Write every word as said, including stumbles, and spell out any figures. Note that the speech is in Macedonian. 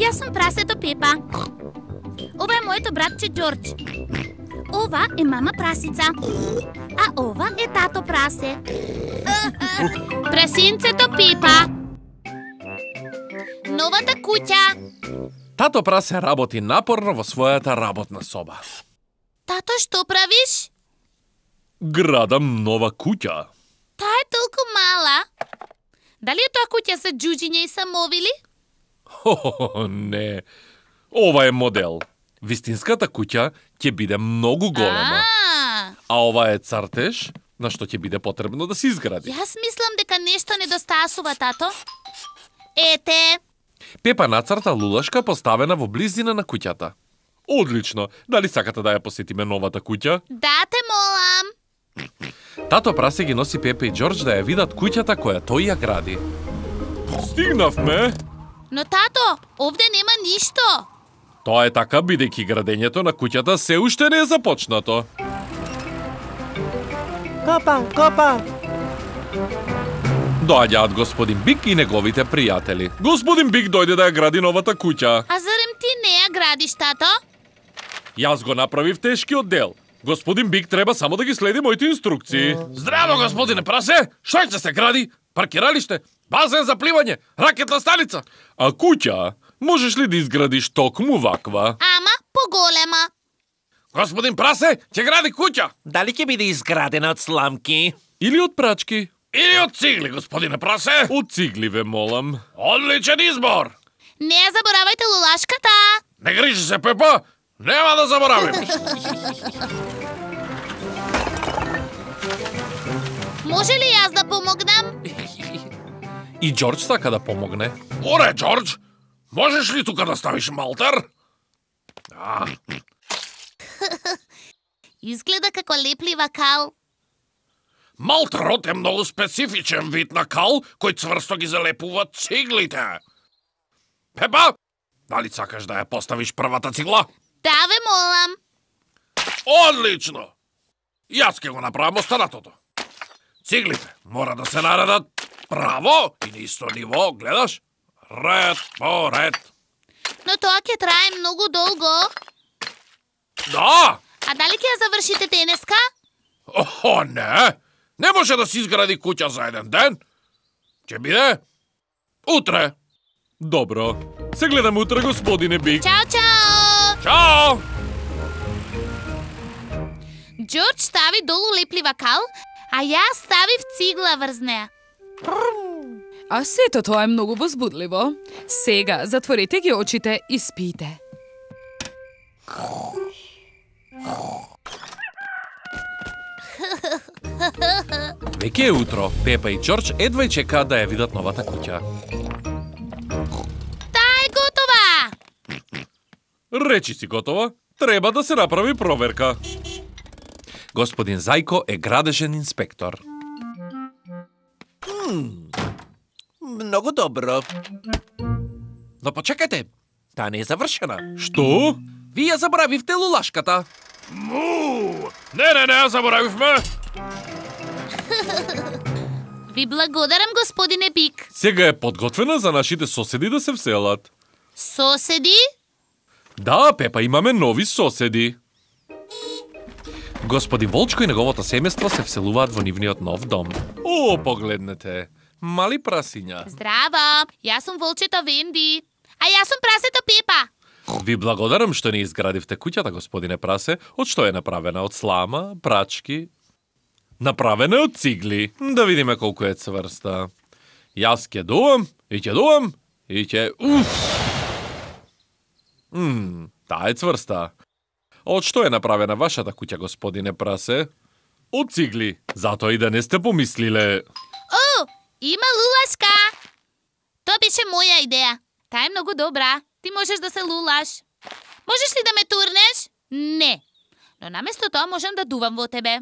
Јас сум прасето Пепа. Ова е моето братче Џорџ. Ова е мама прасица. А ова е тато прасе. Прасинцето Пепа. Новата куќа. Тато прасе работи напорно во својата работна соба. Тато, што правиш? Градам нова куќа. Таа е толку мала. Дали е тоа куќа за џуџиња и самовили? О, не. Ова е модел. Вистинската куќа ќе биде многу голема. А, А ова е цртеж на што ќе биде потребно да се изгради. Јас мислам дека нешто недостасува, тато. Ете. Пепа нацрта лулашка поставена во близина на куќата. Одлично. Дали сакате да ја посетиме новата куќа? Да те молам. Тато прасе ги носи Пепа и Џорџ да ја видат куќата која тој ја гради. Стигнавме. Но тато, овде нема ништо. Тоа е така бидејќи градењето на куќата се уште не е започнато. Копа, копа. Доаѓаат господин Бик и неговите пријатели. Господин Бик дојде да ја гради новата куќа. А зарем ти не ја градиш, тато? Јас го направив тешкиот дел. Господин Бик треба само да ги следи моите инструкции. Здраво, господине прасе! Што ќе се гради? Паркиралиште, базен за пливање, ракетна станица. А куќа, можеш ли да изградиш токму ваква? Ама поголема. Господин прасе, ќе гради куќа. Дали ќе биде изградена од сламки? Или од прачки? Или од цигли, господине прасе? Од цигли ве молам. Одличен избор! Не ја заборавајте лулашката. Не грижи се, Пепа! Нема да заборавим! Може ли јас да помогнам? И Џорџ сака да помогне. Оре, Џорџ! Можеш ли тука да ставиш малтер? А. Изгледа како леплива кал. Малтерот е многу специфичен вид на кал кој цврсто ги залепува циглите. Пепа, дали сакаш да ја поставиш првата цигла? Да ве молам. Одлично! Јас ќе го направам останатото. Циглите мора да се наредат право и на исто ниво, гледаш? Ред по ред. Но тоа ќе трае многу долго. Да! А дали ќе ја завршите денеска? О, не! Не може да се изгради куќа за еден ден. Ќе биде утре. Добро. Се гледаме утре, господине Бик. Чао, чао! Чао! Џорџ стави долу леплива кал, а јас ставив цигла врз неа. А сето тоа е многу возбудливо. Сега затворете ги очите и спите. Веќе е утро. Пепа и Џорџ едва и чекаат да ја видат новата куќа. Таа е готова! Речи си готова. Треба да се направи проверка. Господин Зајко е градежен инспектор. Многу добро. Но почекајте. Таа не е завршена. Што? Вие заборавивте лулашката. Му! Не, не, не, заборавивме. Ви благодарам, господине Бик. Сега е подготвена за нашите соседи да се вселат. Соседи? Да, Пепа, имаме нови соседи. Господин Волчко и неговото семејство се вселуваат во нивниот нов дом. О, погледнете. Мали прасиња. Здраво, јас сум волчето Венди. А јас сум прасето Пепа. Ви благодарам што ни изградивте куќата, господине прасе. Од што е направена? Од слама, прачки? Направена е од цигли. Да видиме колку е цврста. Јас ќе дувам, и ќе дувам, и ќе... Уф! Мм, таа е цврста. Од што е направена вашата куќа, господине прасе? Од цигли. Затоа и да не сте помислиле. О, има лулашка. Тоа беше моја идеја. Таа е многу добра. Ти можеш да се лулаш. Можеш ли да ме турнеш? Не. Но наместо тоа можам да дувам во тебе.